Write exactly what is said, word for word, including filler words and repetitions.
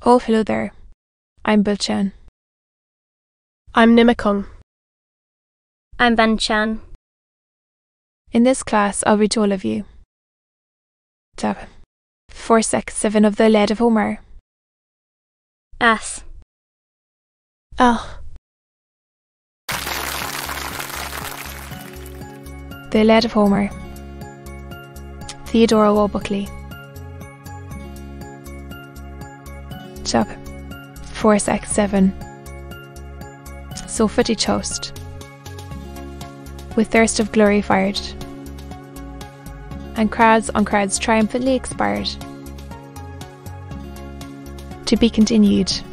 Oh, hello there. I'm Bilchan. I'm Nimacung. I'm Banchan. In this class, I'll read to all of you. Chap. four sec seven of the Iliad of Homer. As. Ah. The Iliad of Homer. Theodore o Buckley. Chap. four sec seven. So footage host. With thirst of glory fired, and crowds on crowds triumphantly expired. To be continued.